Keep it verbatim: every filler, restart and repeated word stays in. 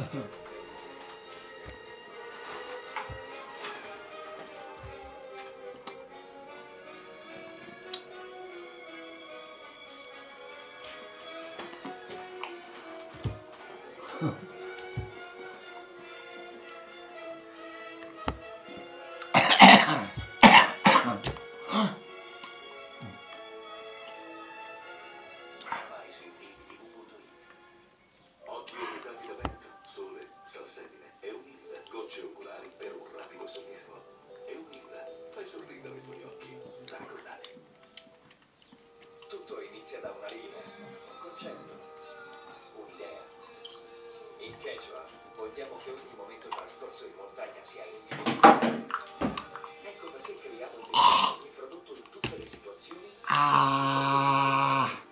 Tutto inizia da una linea, un concetto, un'idea. In Quechua vogliamo che ogni momento trascorso in montagna sia individuale. Ecco perché creiamo il prodotto in tutte le situazioni.